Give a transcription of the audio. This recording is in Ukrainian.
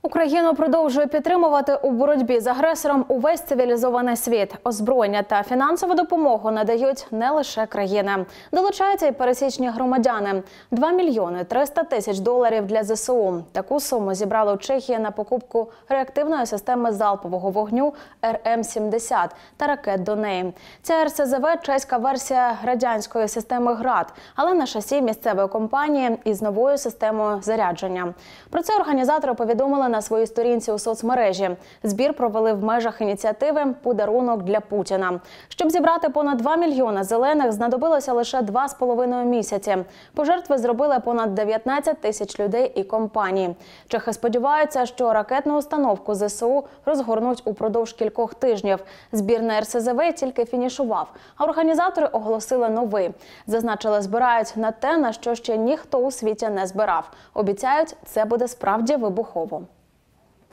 Україну продовжує підтримувати у боротьбі з агресором увесь цивілізований світ. Озброєння та фінансову допомогу надають не лише країни. Долучаються й пересічні громадяни. 2 мільйони 300 тисяч доларів для ЗСУ. Таку суму зібрала Чехія на покупку реактивної системи залпового вогню РМ-70 та ракет до неї. Ця РСЗВ – чеська версія радянської системи ГРАД, але на шасі місцевої компанії із новою системою зарядження. Про це організатори повідомили на своїй сторінці у соцмережі. Збір провели в межах ініціативи «Подарунок для Путіна». Щоб зібрати понад 2 мільйона зелених, знадобилося лише 2,5 місяці. Пожертви зробили понад 19 тисяч людей і компаній. Чехи сподіваються, що ракетну установку ЗСУ розгорнуть упродовж кількох тижнів. Збір на РСЗВ тільки фінішував, а організатори оголосили новий. Зазначили, збирають на те, на що ще ніхто у світі не збирав. Обіцяють, це буде справді вибухово.